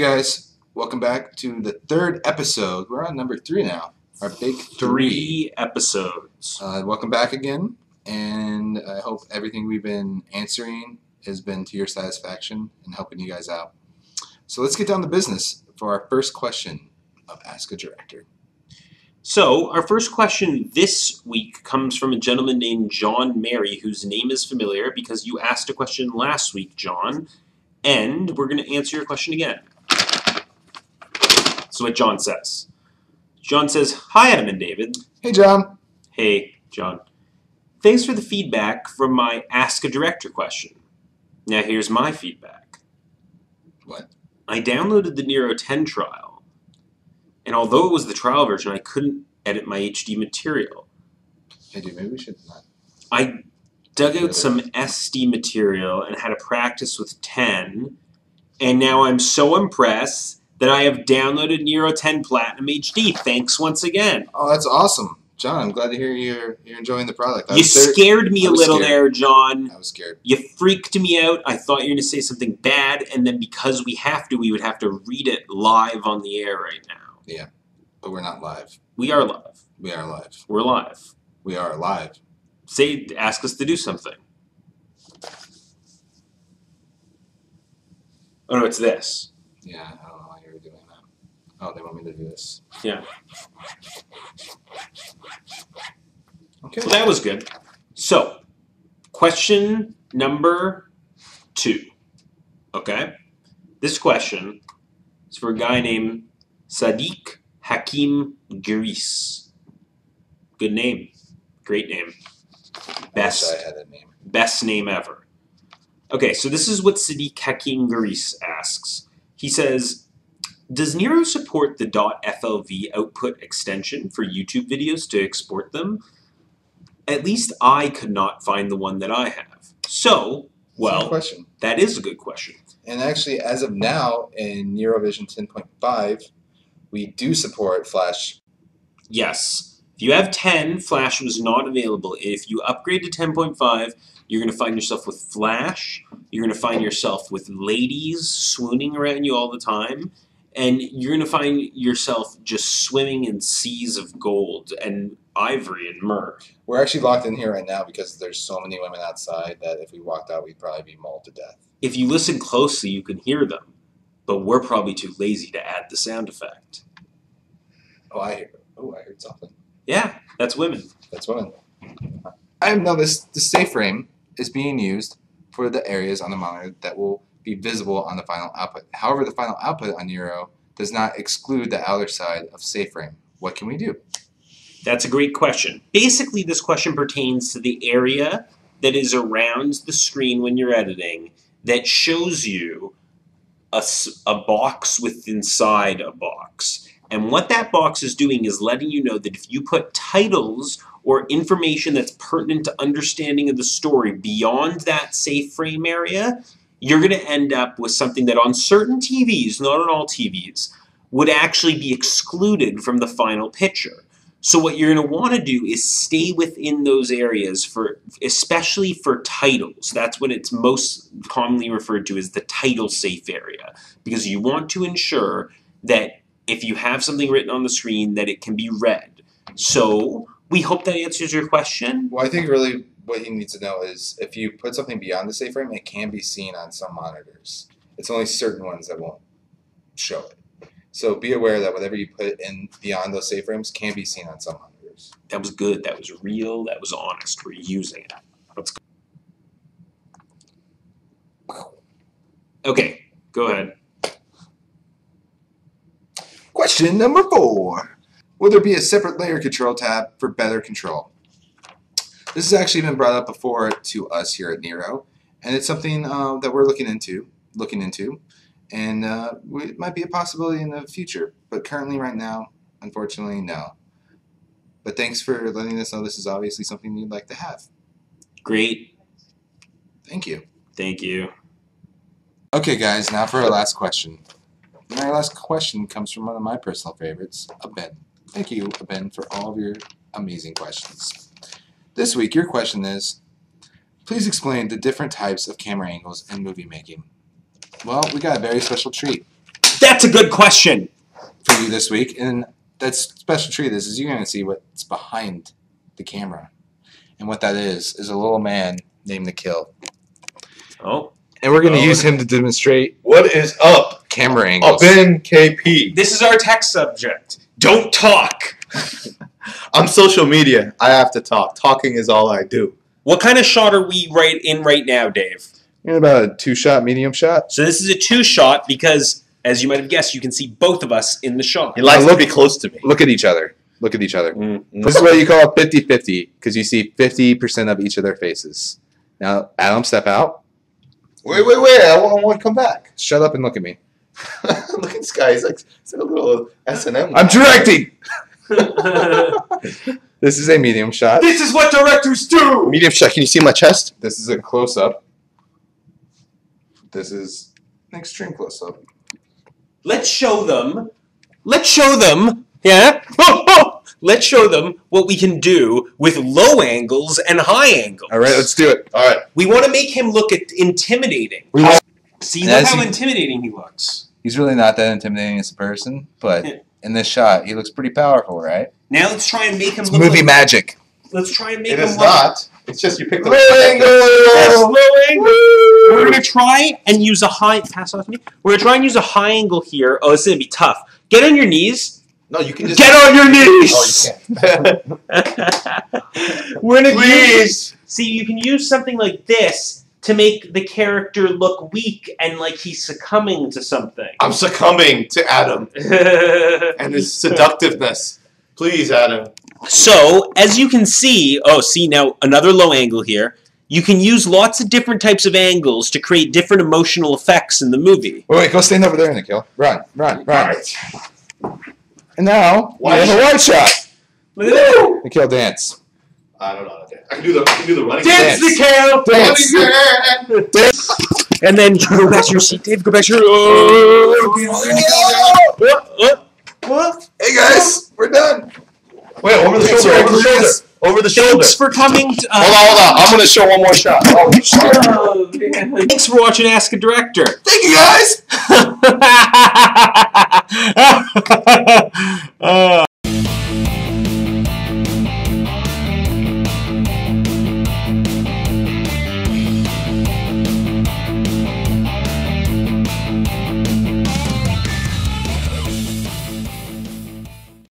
guys, welcome back to the third episode. We're on number 3 now. Our big 3 episodes. Welcome back again, and I hope everything we've been answering has been to your satisfaction and helping you guys out. So let's get down to business for our first question of Ask a Director. So our first question this week comes from a gentleman named John Mary, whose name is familiar because you asked a question last week, John, and we're going to answer your question again. So what John says. John says, "Hi, Adam and David." Hey, John. Hey, John. Thanks for the feedback from my Ask a Director question. Now here's my feedback. What? I downloaded the Nero 10 trial, and although it was the trial version, I couldn't edit my HD material. Hey, dude, maybe we should not. I dug out some SD material and had a practice with 10, and now I'm so impressed that I have downloaded Nero 10 Platinum HD. Thanks once again. Oh, that's awesome. John, I'm glad to hear you're enjoying the product. You scared me a little there, John. I was scared. You freaked me out. I thought you were going to say something bad, and then because we would have to read it live on the air right now. Yeah, but we're not live. We are live. We are live. We're live. We are live. Ask us to do something. Oh no, it's this. Yeah, I don't know why you were doing that. Oh, they want me to do this. Yeah. Okay. Well, that was good. So, question number 2. Okay? This question is for a guy named Sadiq Hakim Giris. Good name. Great name. I wish I had that name. Best name ever. Okay, so this is what Sadiq Hakim Giris asks. He says, does Nero support the .flv output extension for YouTube videos to export them? At least I could not find the one that I have. So, well, question. That is a good question. And actually, as of now, in NeroVision 10.5, we do support Flash. Yes. If you have 10, Flash was not available. If you upgrade to 10.5, you're going to find yourself with Flash. You're going to find yourself with ladies swooning around you all the time. And you're going to find yourself just swimming in seas of gold and ivory and myrrh. We're actually locked in here right now because there's so many women outside that if we walked out, we'd probably be mauled to death. If you listen closely, you can hear them. But we're probably too lazy to add the sound effect. Oh, I heard something. Yeah, that's women. That's women. I have noticed the safe frame is being used for the areas on the monitor that will be visible on the final output. However, the final output on Nero does not exclude the outer side of safe frame. What can we do? That's a great question. Basically, this question pertains to the area that is around the screen when you're editing that shows you a box inside a box. And what that box is doing is letting you know that if you put titles or information that's pertinent to understanding of the story beyond that safe frame area, you're going to end up with something that on certain TVs, not on all TVs, would actually be excluded from the final picture. So what you're going to want to do is stay within those areas, especially for titles. That's what it's most commonly referred to as the title safe area, because you want to ensure that if you have something written on the screen that it can be read. So we hope that answers your question. Well, I think really what you need to know is if you put something beyond the safe frame, it can be seen on some monitors. It's only certain ones that won't show it. So be aware that whatever you put in beyond those safe frames can be seen on some monitors. That was good. That was real. That was honest. We're using it. Let's go. Okay, go ahead. Question number 4. Will there be a separate layer control tab for better control? This has actually been brought up before to us here at Nero, and it's something that we're looking into, and it might be a possibility in the future, but currently right now, unfortunately, no. But thanks for letting us know this is obviously something you'd like to have. Great. Thank you. Thank you. Okay, guys, now for our last question. And our last question comes from one of my personal favorites, Ben. Thank you, Ben, for all of your amazing questions. This week, your question is, please explain the different types of camera angles in movie making. Well, we got a very special treat. That's a good question for you this week. And that's special treat. This is you're going to see what's behind the camera. And what that is a little man named Nikhil. Oh. And we're going to use him to demonstrate what is up. Camera angles. Up in KP. This is our text subject. Don't talk. I'm social media. I have to talk. Talking is all I do. What kind of shot are we right now, Dave? In about a 2-shot, medium shot. So this is a 2-shot because, as you might have guessed, you can see both of us in the shot. He likes to be close to me. Look at each other. Look at each other. Mm-hmm. This is what you call 50-50 because you see 50% of each of their faces. Now, Adam, step out. Wait. I want to come back. Shut up and look at me. Look at this guy. He's like a little S&M. I'm directing! This is a medium shot. This is what directors do! Medium shot. Can you see my chest? This is a close-up. This is an extreme close-up. Let's show them. Yeah? Let's show them what we can do with low angles and high angles. All right, let's do it. All right. We want to make him look intimidating. See, look how intimidating he looks. He's really not that intimidating as a person, but in this shot, he looks pretty powerful, right? Now let's try and make him look movie like, magic. Let's try and make It him is look... not. It's just you pick the Low angle! Yes, low angle! We're going to try and use a high... Pass off to me. We're going to try and use a high angle here. Oh, this is going to be tough. Get on your knees. No, you can just... Get on your knees! Oh, you can't. We're going to Please! See, you can use something like this to make the character look weak and like he's succumbing to something. I'm succumbing to Adam and his seductiveness. Please, Adam. So, as you can see, see now another low angle here. You can use lots of different types of angles to create different emotional effects in the movie. Wait, go stand over there, Nikhil. Run. Right. And now, we Wide have a wide shot. Look at that. Nikhil, dance. I don't know how to dance. I can do the running Dance, Nikhil! Dance. And then go back to your seat, Dave. Go back to your... Hey guys, we're done. Wait, over the shoulder, over the shoulder. Over the shoulder. Thanks for coming. Hold on. I'm going to show one more shot. Oh, Thanks for watching Ask a Director. Thank you guys.